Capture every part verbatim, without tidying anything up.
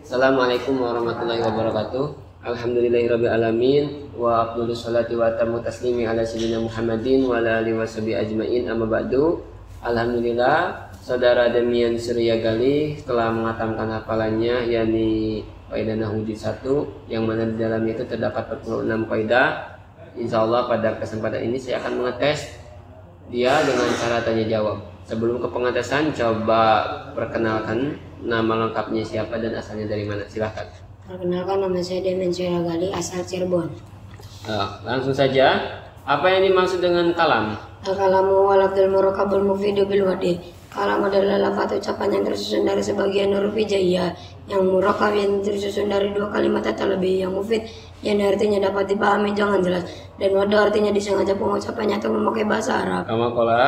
Assalamualaikum warahmatullahi wabarakatuh. Alhamdulillahirabbil alamin wa afdhalus salati wa tamu taslimi ala sayyidina Muhammadin wa ala alihi washabihi ajmain. Amma ba'du. Alhamdulillah, saudara Demian Surya Galih telah mengatamkan hafalannya, yakni kaidah nahwu juz satu, yang mana di dalamnya itu terdapat empat puluh enam kaidah. Insyaallah pada kesempatan ini saya akan mengetes dia dengan cara tanya jawab. Sebelum ke pengetesan, coba perkenalkan nama lengkapnya siapa dan asalnya dari mana. Silahkan. Perkenalkan, nama saya Demian Surya Galih, asal Cirebon. Uh, langsung saja, apa yang dimaksud dengan kalam? Al-kalamu walafdul murakabul mufidu bil wadi. Kalam adalah lafaz ucapan yang tersusun dari sebagian huruf hijaiyah, yang murakab yang tersusun dari dua kalimat atau lebih, yang mufid yang artinya dapat dipahami jangan jelas, dan wada artinya disengaja pengucapannya atau memakai bahasa Arab. Kama kola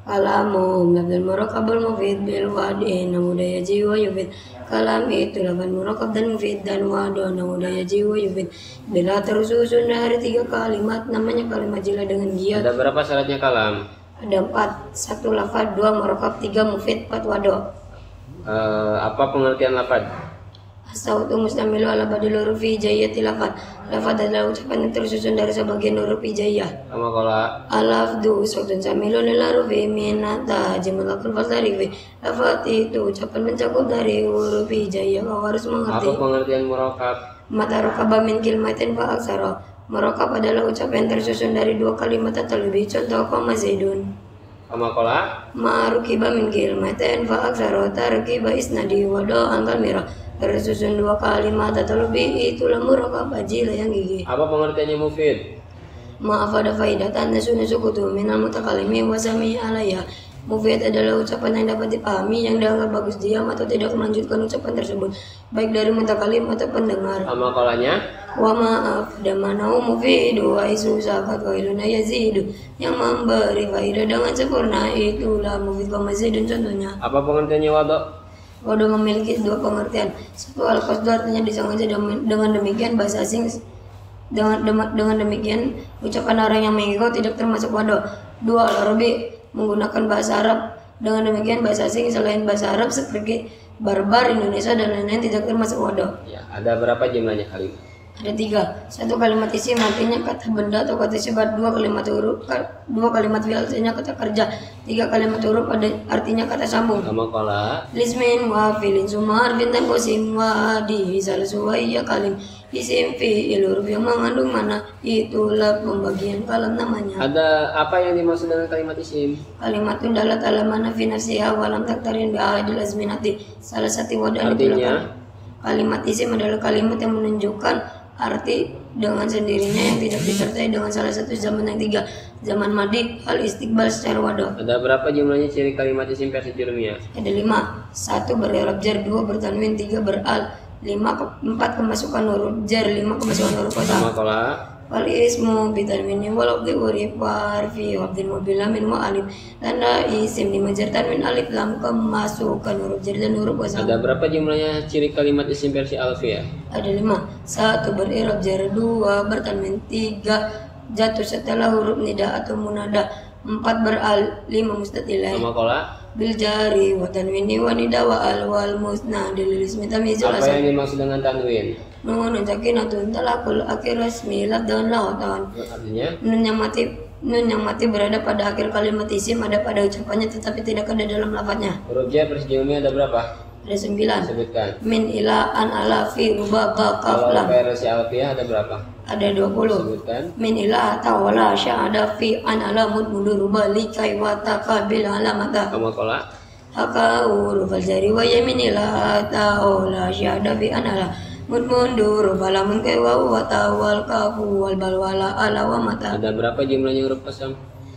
Kalamu lafzul murakabul mufid bil wadi, namudaya jiwa yufid. Kalam itu lafaz murakab dan mufid dan wada, namudaya jiwa yufid. Bila tersusun dari tiga kalimat, namanya kalimat jila dengan giat. Ada berapa syaratnya kalam? Ada empat: satu lafaz, dua murakab, tiga mufid, empat wada. Uh, apa pengertian lafaz? As-sautu mustamilu ala badil huruf hijaiyati lafaz. Lafaz adalah ucapan yang tersusun dari sebagian huruf hijaiyah. Kama kola Al-lafdu sautun samilun lil harufi minata jumlahul fasarifi. Lafaz itu ucapan mencakup dari huruf hijaiyah. Kau harus mengerti. Apa pengertian murakab? Mata rokaba min kalimatin fa aksara. Murakab adalah ucapan yang tersusun dari dua kalimat atau lebih. Contoh kama zaidun. Kama kola Ma'rukiba min kalimatin fa aksara. Tarkiba isnadi wada angkal mirah. Tersusun dua kalimat atau lebih, itulah murakab ajila yang gigih. Apa pengertiannya mufid? Maaf ada faidatan nasu nasukutu minal mutakalimi wasami alaya. Mufid adalah ucapan yang dapat dipahami, yang dianggap bagus diam atau tidak melanjutkan ucapan tersebut, baik dari mutakalim atau pendengar. Kama kolanya Wa maaf damanau mufidu wa isu sakat wa iluna yazidu, yang memberi faidah dengan sempurna, itulah mufid wa mazidun contohnya. apa pengertiannya wada? Wada memiliki dua pengertian. Satu, al-qasdu artinya disengaja, dengan demikian bahasa asing dengan dengan demikian ucapan orang yang mengikut tidak termasuk wada. Dua, al-arabi menggunakan bahasa Arab, dengan demikian bahasa asing selain bahasa Arab seperti barbar, Indonesia dan lain-lain tidak termasuk wada. Ya, ada berapa jumlahnya kalimat? Ada tiga. Satu, kalimat isim artinya kata benda atau kata sifat. Dua, kalimat huruf dua kalimat fi'il artinya kata kerja. Tiga, kalimat huruf ada artinya kata sambung. Kama kola Lismin wa fi'lin summa harfin dan qasim wa di sal suwaiya kalim. Isim fi'il huruf yang mengandung mana, itulah pembagian kalam namanya. ada apa yang dimaksud dengan kalimat isim? Kalimat itu dalat ala mana fi nafsiha wa lam taktarin bi ahadil azminati. Salah satu wadah Artinya? Kalimat isim adalah kalimat yang menunjukkan arti dengan sendirinya yang tidak disertai dengan salah satu zaman yang tiga: zaman madi, al istiqbal secara wadah. Ada berapa jumlahnya ciri kalimat isim versi Jurmiyah? Ada lima. Satu, ber'irab jar. Dua, bertanwin. Tiga, beral. Lima, empat, kemasukan huruf jar. Lima, kemasukan huruf Kama kota. kola Wal ismu bitanwini walau di urif warfi wabdil mobil min wa alif. Tanda isim dimajar tanwin alif lam, kemasukan huruf jar dan huruf kota. ada berapa jumlahnya ciri kalimat isim versi Alfiyah? Ada lima. Satu, ber'irab jar. Dua, bertanwin. Tiga, jatuh setelah huruf nida atau munada. Empat, beral. Lima, mustatilah Kama kola bil jari wa tanwini wa nida wa al wal musnad lil ismi tamyizul apa asal. yang dimaksud dengan tanwin? Nun sakinatun talaqul akhir rasmi lad dan lautan. Artinya Nun yang mati nun yang mati berada pada akhir kalimat isim, ada pada ucapannya tetapi tidak ada dalam lafadznya. huruf jar versi Jurmiyah ada berapa? Ada sembilan. Sebutkan. Min ila an ala fi ruba ba kaf Kalau lam. versi Alfiyah ada berapa? Ada dua puluh. Sebutkan. Min ila tawala sya'ada fi an ala mud mudur ruba li kai wa taqabil alamata. Kama kola Haka huruf al-jari wa yamin ila ta'ala sya'ada fi an ala mud mundur balamun kai wa wa tawal kafu wal balwala ala wa mata. ada berapa jumlahnya huruf qasam?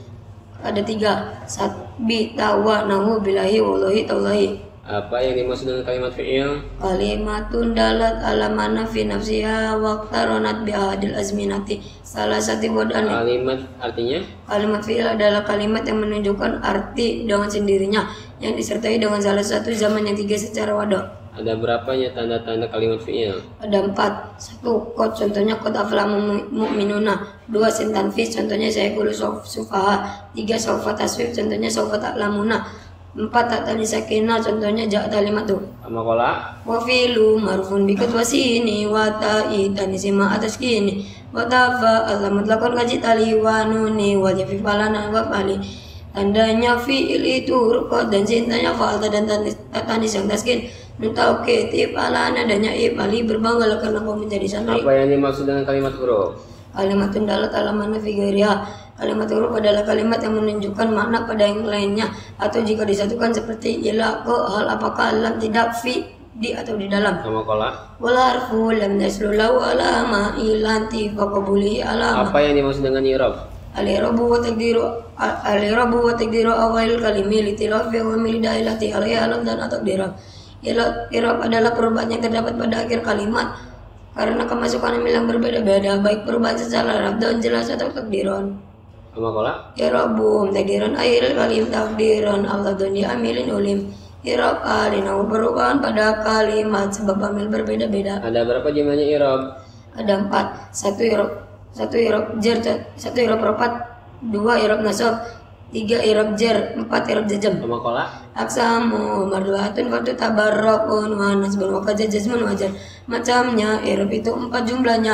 Ada tiga. Sat bi tawa nahu bilahi wallahi tallahi. Apa yang dimaksud dengan kalimat fi'il? Kalimatun dalat ala mana fi nafsiha waqtaronat bi ahadil azminati. Salah satu wadan. Kalimat artinya? Kalimat fi'il adalah kalimat yang menunjukkan arti dengan sendirinya, yang disertai dengan salah satu zaman yang tiga secara wadah. Ada berapanya tanda-tanda kalimat fi'il? Ada empat. Satu, kod, contohnya kod aflamu mu'minuna. Dua, sintanfis, contohnya saya kulu sufaha. Tiga, sofa taswif, contohnya sofa ta'lamuna. Empat tak tali sakinah, contohnya ja kalimat tuh. Sama kola. Wa fi'lu marfun bikat wasini wa ta'i tanisima atas kini wa tafa alamat lakon kaji tali wa nuni wa jafi falana wa fali. Tandanya fi'il itu rukot dan cintanya falta dan tanis, tanis yang taskin. Mentau ketip alana adanya ifali berbangga karena kau menjadi santri. Apa yang dimaksud dengan kalimat huruf? Kalimatun dalat ala mana figuriha. Kalimat huruf adalah kalimat yang menunjukkan makna pada yang lainnya atau jika disatukan seperti ila ke hal apakah lam tidak fi di atau di dalam. Sama kola. Wala harfu lam yaslu lahu alama ilanti faqabuli alama. Apa yang dimaksud dengan i'rab? Al-i'rabu wa taqdiru al-i'rabu wa taqdiru awal kalimi litilafi wa mildailati alaiha alam dan takdiran. I'rab adalah perubahan yang terdapat pada akhir kalimat karena kemasukan yang berbeda-beda baik perubahan secara Arab dan jelas atau takdiran. Sama kola. I'rabum takdiran akhir kalim takdiran Allah dunia amilin ulim. I'rab alina perubahan pada kalimat sebab amil berbeda-beda. Ada berapa jumlahnya i'rab? Ada empat. Satu i'rab satu i'rab jar, satu i'rab rapat, dua i'rab nasab, tiga i'rab jar, empat i'rab jazm. Sama kola. Aksamu marduatun fatu tabarrakun wa nasbun wa qad jazmun wajar. Macamnya i'rab itu empat jumlahnya.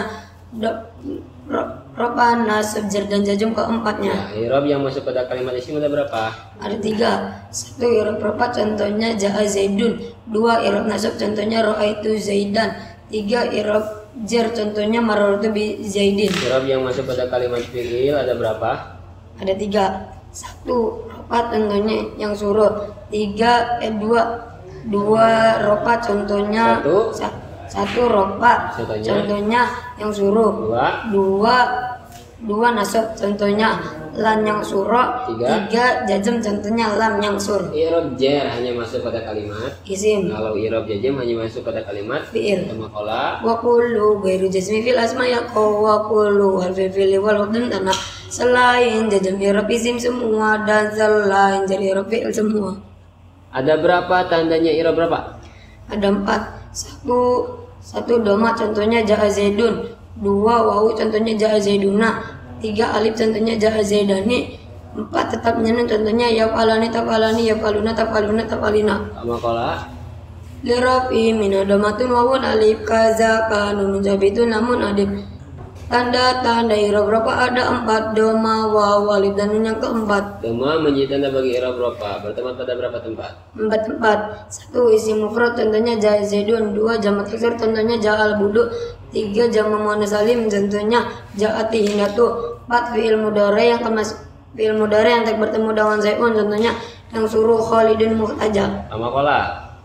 Ropan, nasab, jar dan jazm keempatnya. Ya, i'rab yang masuk pada kalimat isim ada berapa? Ada tiga. Satu i'rab rapat contohnya ja'a zaidun. Dua i'rab nasab contohnya ra'aitu zaidan. Tiga i'rab jar contohnya marartu bi zaidin. I'rab yang masuk pada kalimat fi'il ada berapa? Ada tiga. Satu ropat contohnya yang suruh. Tiga eh dua dua ropat contohnya Satu. sa, satu ropat Contohnya. contohnya yang suruh. Dua. Dua dua nasab contohnya lan yang suruh. Tiga. Tiga jazm contohnya lam yang sur. I'rab jar hanya masuk pada kalimat. Isim Kalau i'rab jazm hanya masuk pada kalimat fi'il. sama kola. Wa kullu ghairu jazmi fil asma yaqaw wa kullu wal fi'il wal hudun tanah. Selain jazm i'rab isim semua dan selain jar i'rab fi'il semua. Ada berapa tandanya i'rab berapa? Ada empat. Satu satu doma contohnya ja'a zaidun. Dua wawu contohnya ja'a zaiduna. Tiga alif contohnya ja'a zaidani. Empat tetap nyanun contohnya yaf'alani taf'alani yaf'aluna taf'aluna taf'alina. Sama kola. Lirafi minadamatun wawun alif kaza kanun jabitun namun adib. Tanda-tanda i'rab berapa? Ada empat. Doma, waw, alif dan nun yang keempat. Doma menjadi tanda bagi i'rab berapa? Berteman pada berapa tempat? Empat tempat. Satu isim mufrad contohnya ja'a zaidun. Dua jamak taksir contohnya ja'al budu. Tiga jamak muannas salim contohnya ja'ati hindatu. Empat fi'il mudhari yang kemas fi'il mudhari yang tak bertemu dengan zaidun contohnya yang suruh Khalidun muhtaja. Sama kola.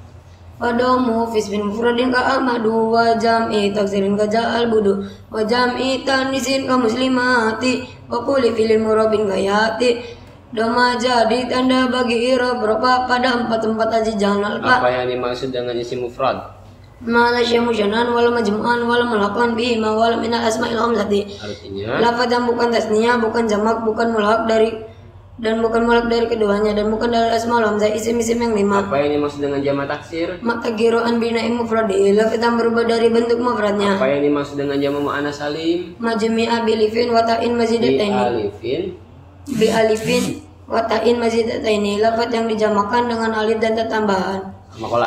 Padamu fisbin mufradin ka amadu wa jam'i taksirin ka ja'al budu wa jam'i tanisin ka muslimati wa kulli fi'il murabin ka yati. Doma jadi tanda bagi i'rab berapa? Pada empat tempat aja jangan lupa. Apa yang dimaksud dengan isim mufrad? Ma la syai'un musyanan wala majmu'an wala mulaqan bihi ma wala min al-asma'il khamsati. Artinya Lafaz yang bukan tasniyah, bukan jamak, bukan mulhaq dari dan bukan mulhaq dari keduanya dan bukan dari asmaul hamzah isim-isim yang lima. apa yang dimaksud dengan jamak taksir? Maka giroan bina'i mufradi lafaz yang berubah dari bentuk mufradnya. Apa yang dimaksud dengan jamak muannas salim? Majmi'a bilifin wa ta'in Bi mazidataini. alifin. Bi alifin wa ta'in mazidataini. Lafaz yang dijamakan dengan alif dan tambahan. Sama kola.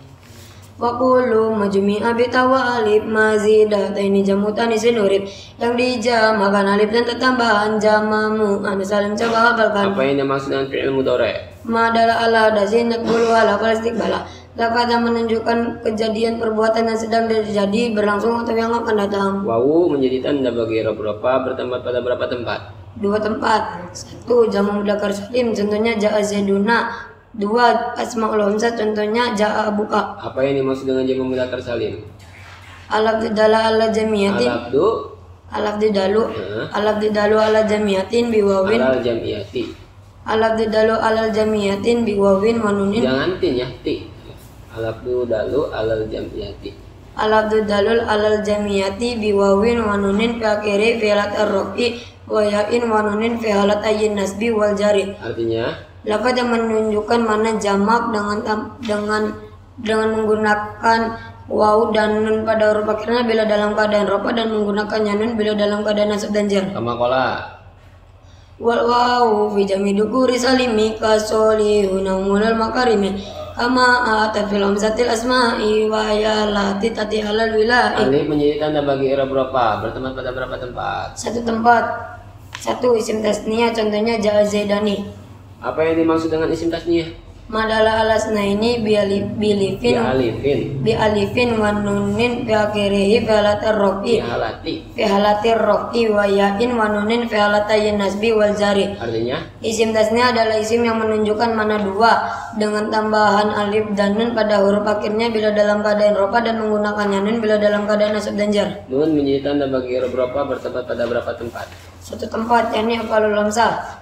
Wa kullu majmi'a bi tawa alif mazidataini jamu tanisin urib. Yang dijamakan alif dan tambahan jamamu anas salim coba hafalkan. Apa yang dimaksud dengan fi'il mudhari? Ma adalah ala dazin nakbulu ala istiqbala. Lafaz yang menunjukkan kejadian perbuatan yang sedang terjadi berlangsung atau yang akan datang. Wawu menjadi tanda bagi i'rab berapa? Bertempat pada berapa tempat? Dua tempat. Satu jamu mudzakkar salim contohnya ja'a zaiduna. Dua asmaul hamzah contohnya ja'a abuka. Apa yang dimaksud dengan jamak mudzakkar salim? Alaf didala ala jamiyatin. Alabdu Alaf didalu. Heeh. Alaf didalu ala jamiyatin biwawin. alal jamiyati. Alaf didalu ala jamiyatin biwawin wanunin. Jangan tin ya, ti. Alabdu dalu alal jamiyati. Alaf didalul alal jamiyati biwawin wanunin fi akhiri fi'lat ar-rafi wa ya'in wanunin fi halat ayyin nasbi wal jari. Artinya Lafaz yang menunjukkan mana jamak dengan tam- dengan dengan menggunakan waw dan nun pada huruf akhirnya bila dalam keadaan rafa dan menggunakan nun bila dalam keadaan nasab dan jar. kama kola. wal wawu fi jami dukuri salimi kasolihuna mulal makarimi kama atat fil hamzatil asma'i wa ya lati tati halal wilai. Alif menjadi tanda bagi i'rab berapa? Bertempat pada berapa tempat? Satu tempat. Satu isim tasniyah contohnya ja'a zaidani. Apa yang dimaksud dengan isim tasniyah? Madala alasna ini bi alif bi Bi alifin alifin. bi alifin wa nunin fi akhirih fi halatir Bi rafi halati. fi halatir rafi wa yain wa nunin fi halatayn nasbi wal jari. Artinya Isim tasniyah adalah isim yang menunjukkan mana dua dengan tambahan alif dan nun pada huruf akhirnya bila dalam keadaan rofa dan menggunakannya nun bila dalam keadaan nasab dan jar. nun menjadi tanda bagi i'rab berapa? Bertempat pada berapa tempat? Satu tempat yakni afalul hamzah.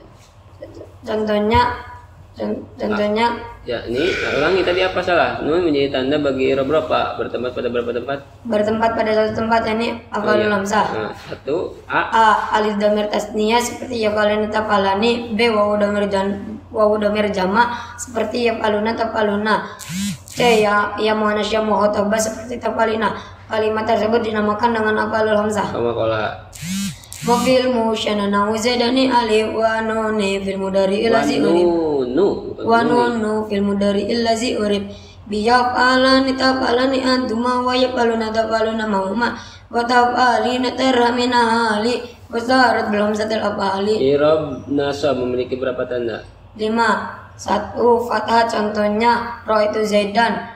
Contohnya Con- Contohnya Ya, ini nah, ulangi tadi apa salah? Nun menjadi tanda bagi i'rab berapa? Bertempat pada berapa tempat? bertempat pada satu tempat yakni afalul hamzah. Nah, satu A. A alif damir tasniyah seperti yafaluna tafalani. B wawu damir jan wawu damir jama seperti yafaluna tafaluna. C ya ya muannas ya mukhatabah seperti tafalina. Kalimat tersebut dinamakan dengan afalul hamzah. Sama kola. Mafil musyana nawu zaidani alif wa nuni fil mudari ilazi urib Nu. wa nunu fil mudari ilazi urib biyafalani tafalani antuma wa yafaluna tafaluna mauma wa tafalina terhamina hali wa sarat bil hamzatil afali. I'rab nasab memiliki berapa tanda? Lima. Satu fathah contohnya roh itu zaidan.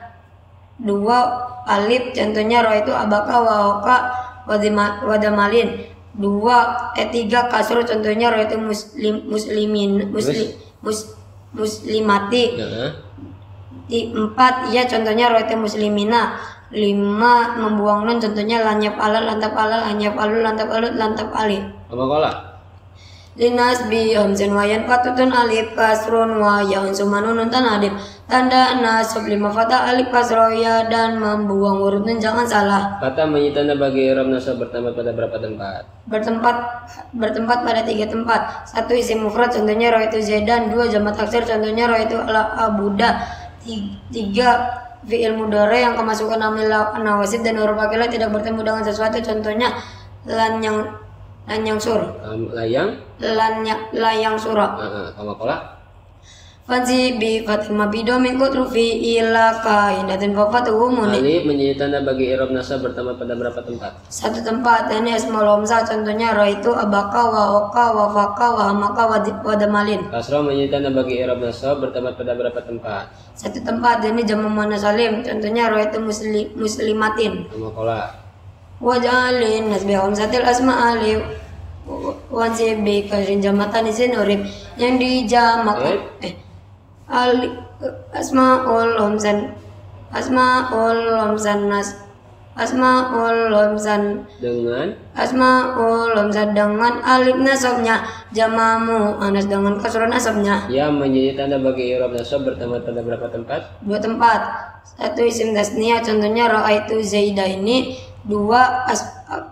Dua alif contohnya roh itu abaka wa oka wadamalin. Dua eh tiga kasro contohnya roh itu muslim muslimin muslim mus, muslimati. Nah. Di empat ya contohnya roh itu muslimina. Lima membuang nun contohnya lanyap alal lantap alal lanyap alul lantap alut lantap ali. Sama kola. Linas bi hamzan wayan patutun alif kasrun wa yaun sumanun tan alif tanda nasab lima fatah alif kasro ya dan membuang huruf nun jangan salah. Kata menjadi tanda bagi i'rab nasab bertempat pada berapa tempat? Bertempat bertempat pada tiga tempat. Satu isim mufrad contohnya roh itu zaidan. Dua jamak taksir contohnya roh itu ala abuda. Tiga fi'il mudhari yang kemasukan amil nawasib dan huruf akilah tidak bertemu dengan sesuatu contohnya lan yang lan yang sur Um, layang. lan ya- layang surah. Nah, sama kola. Fansi bi fatima bido min kutrufi ila kainatin fafatuhu muni. Alif menjadi tanda bagi i'rab nasab bertempat pada berapa tempat? Satu tempat ini asmaul hamzah contohnya roh itu abaka wa oka wa faka wa hamaka wa di- wa damalin. Kasrah menjadi tanda bagi i'rab nasab bertempat pada berapa tempat? Satu tempat ini jamu muannas salim contohnya roh itu muslim muslimatin. Sama kola. Wajalin nasbi hamzatil asma alif wansi bi kasrin jamatan isin urib yang dijamakan eh alif asmaul hamzan asmaul hamzan nas asmaul hamzan Dengan asmaul hamzan dengan alif nasabnya jamamu anas dengan kasrah nasabnya. yang menjadi tanda bagi i'rab nasab bertempat pada berapa tempat? Dua tempat. Satu isim tasniyah contohnya ra'aitu zaidaini. Dua as,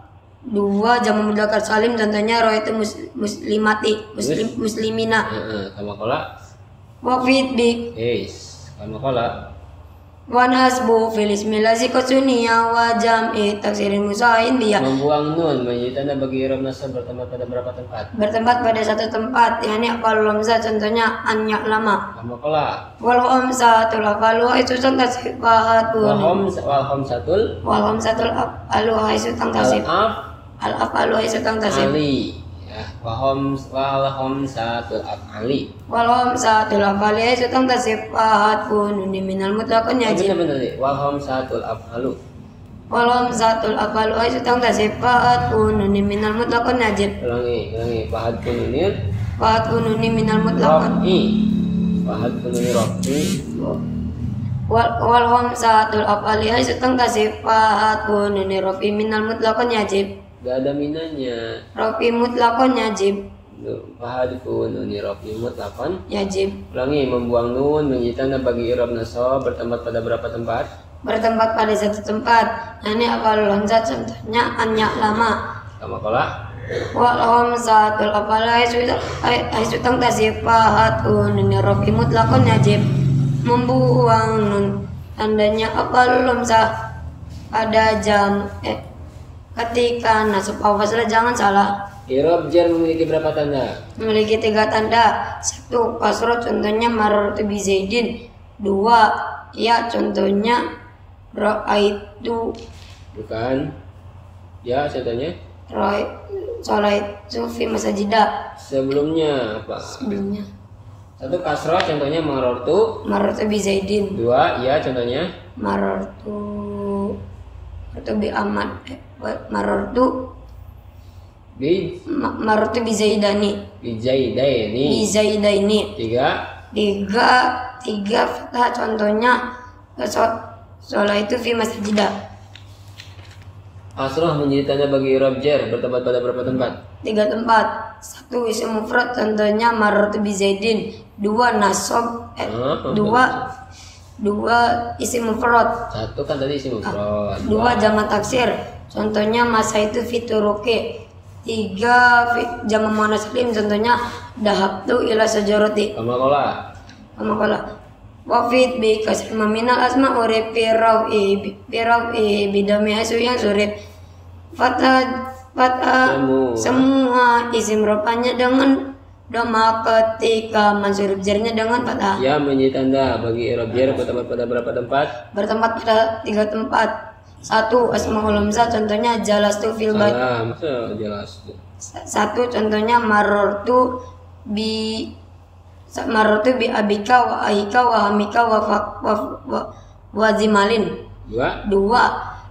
dua jamu mudzakkar salim contohnya ra'aitu mus, muslimati muslim muslimina. Heeh, sama kola. Wa fit bi Yes, sama kola. wa nasbu fil ismi lazi qasuniya wa jam'i taksirin musain dia Membuang nun menjadi tanda bagi i'rab nasab bertempat pada berapa tempat? bertempat pada satu tempat yakni afalul hamzah contohnya an ya'lama Sama kola. wal hamzatul afalu itu contoh sifatun Wahom wahom satul wal hamzatul afalu itu tangkasif al-af al afalu itu tangkasif ali. Ya, wahom wahom satul ali. wal hamzatul afalu itu tangkasif fahatun ini minal mutlaqan yajib Benar-benar nih. Wahom satul afalu. wal hamzatul afalu itu tangkasif fahatun ini minal mutlaqan yajib Ulangi, ulangi. Fahad kununir fahatun ini minal mutlaqan rofi. Fahad kununir rofi. wal wal hamzatul afali itu tangkasif fahatun ini rofi minal mutlaqan yajib Gak ada minanya. rofi mutlaqan yajib Fahad kununir rofi mutlakon. yajib Ulangi, membuang nun menjadi tanda bagi i'rab nasab bertempat pada berapa tempat? bertempat pada satu tempat. Nah, ini afalul hamzah contohnya an ya'lama Sama kola. wal hamzatul afala itu itu tangkasif fahatun ini rofi mutlaqan yajib membuang nun tandanya afalul hamzah pada jam eh ketika nasab awal jangan salah I'rab jar memiliki berapa tanda? Memiliki tiga tanda. Satu, kasroh contohnya marartu bi Zaidin. Dua, ya contohnya ra'aitu. Bukan. Ya contohnya. Sholaitu fi masajidah. Sebelumnya apa? Sebelumnya. Satu kasroh contohnya marartu. Marartu bi Zaidin. Dua, ya contohnya. Marartu Marartu bi Ahmad. Eh, Marartu Bi Ma- Marartu bi Zaidani. bi Zaidaini. Bi Zaidaini. Tiga. Tiga, tiga fathah contohnya sholat itu fi masajidah. Kasroh menjadi tanda bagi i'rab jar bertempat pada berapa tempat? Tiga tempat. Satu, isim mufrad contohnya marartu bi Zaidin. Dua, nasab. Eh, Oh. dua dua isim mufrad. Satu kan tadi isi mufrad. Dua, jamak taksir contohnya masa itu fituruki. Tiga, fi- jamak muannas salim contohnya dahabtu ila sajarati. Kamakola. Kamakala wafid bi kasr maminal asma urip firau i firau i bidami asu yang surip fatah fatah Semua. semua isim rupanya dengan doma ketika mansurub jarnya dengan fatah Ya menjadi tanda bagi i'rab jar bertempat pada berapa tempat? bertempat pada tiga tempat. Satu, asmaul hamzah contohnya jalastu fil bait. Salah, masa jelas. Satu contohnya marortu bi marortu bi abika wa aika wa hamika wa fa- wa, wa, wa zimalin. Dua. Dua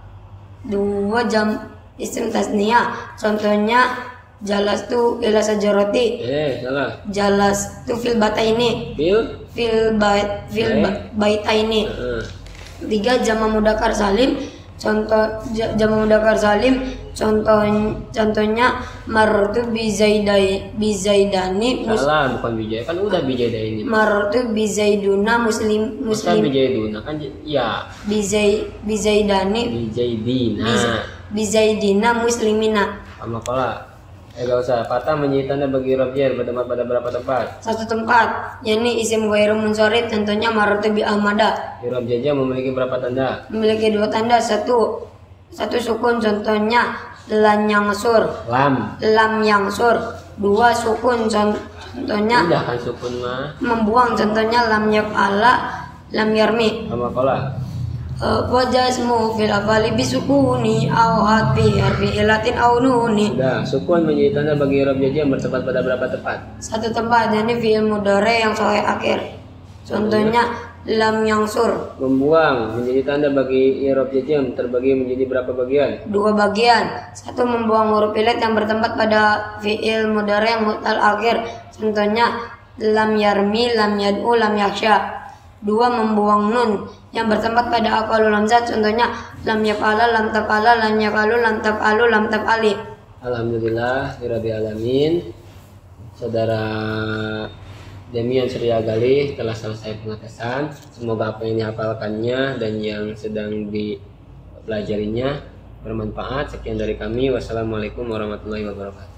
dua jam isim tasniyah contohnya jalas tu ila sajarati. Eh, salah. Jalas tu fil bata ini Bil. fil bait fil ba- baita ini. Heeh. Tiga, jama mudakar salim contoh ja- jama mudakar salim contoh contohnya marartu bi zaidai bi zaidani mus, Salah, bukan bijaya. Kan udah bijaya ini. marartu bi zaiduna muslim Bukan muslim bijaya duna kan j- ya bi zai bi zaidani bijaidina. bi zaidina muslimina. Kamakola. Eh gak usah. Patah menjadi tanda bagi i'rab jar bertempat pada berapa tempat? Satu tempat, yakni isim ghairu munsorif contohnya marartu bi ahmada. I'rab jar memiliki berapa tanda? Memiliki dua tanda. Satu satu sukun contohnya lan yang sur Lam. lam yang sur. Dua, sukun con- contohnya Udah kan sukun mah. membuang contohnya lam yaf'ala lam yarmi. Kamakola. Uh, wajasmu fil afali bisukuni au hatfi harfi ilatin au nuni. Udah, sukun menjadi tanda bagi i'rab jar bertempat pada berapa tempat? Satu tempat, yakni fi'il mudhari yang sahih akhir contohnya lam yang sur. Membuang menjadi tanda bagi i'rab jar terbagi menjadi berapa bagian? Dua bagian. Satu, membuang huruf ilat yang bertempat pada fi'il mudhari yang mutal akhir contohnya lam yarmi lam yad'u lam yakhsha. Dua, membuang nun yang bertempat pada aqalul hamzah contohnya lam yaf'ala lam taf'ala lam yaqalu lam taf'alu lam taf'ali. Alhamdulillah rabbil alamin. Saudara Demian Surya Galih telah selesai pengetesan. Semoga apa yang dihafalkannya dan yang sedang dipelajarinya bermanfaat. Sekian dari kami. Wassalamualaikum warahmatullahi wabarakatuh.